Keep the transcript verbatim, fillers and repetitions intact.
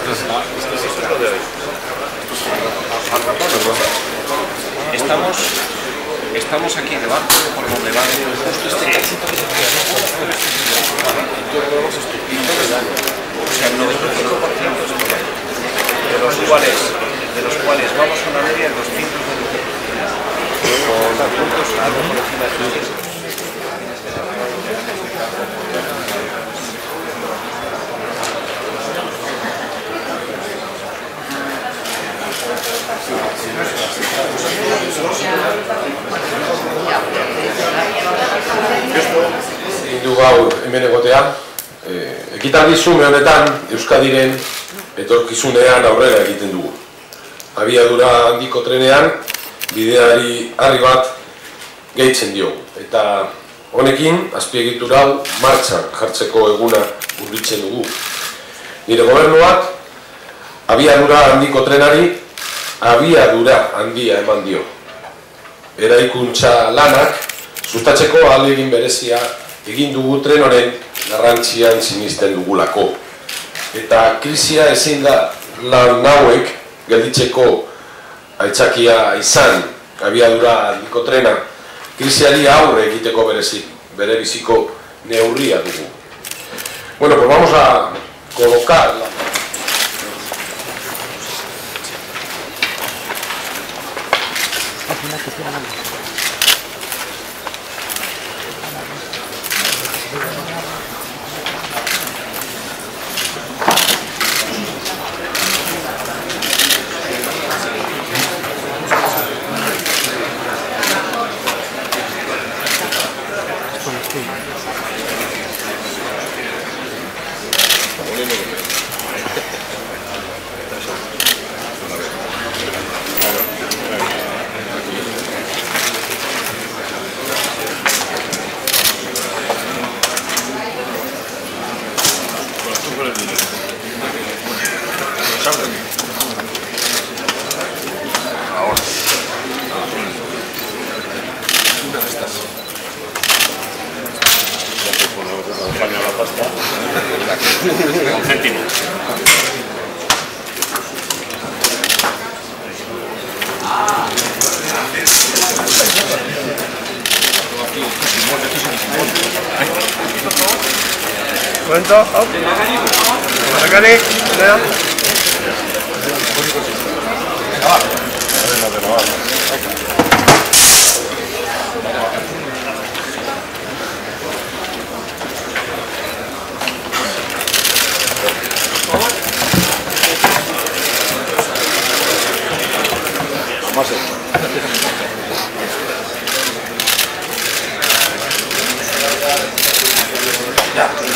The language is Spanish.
Estamos, estamos aquí debajo, por donde va justo este cachito. O sea, el noventa y cinco por ciento es por ahí. De los cuales, de los cuales vamos a una media de doscientos de electricidad. Con puntos algo por encima de trescientos. Indu gaur hemen egotea, ekitaldi zume honetan Euskadiren etorkizunean aurrera egiten dugu. Abiadura handiko trenean bideari harri bat gehitzen diogu. Eta honekin azpiegitura hau martxan jartzeko eguna hurbiltzen dugu. Nire gobernuak abiadura handiko trenari abiadura handia eman dio. Eraikuntza lanak sustatzeko ahalegin berezia egin dugu tren honen garrantzian sinisten dugulako. Eta krisia ezin da lan hauek gelditzeko aitzakia izan abiadura handiko trena. Krisiari aurre egiteko berezi, bere biziko neurria dugu. Bueno, pues vamos a colocar la... Cuento, hop. Arrancale, lea. Ya.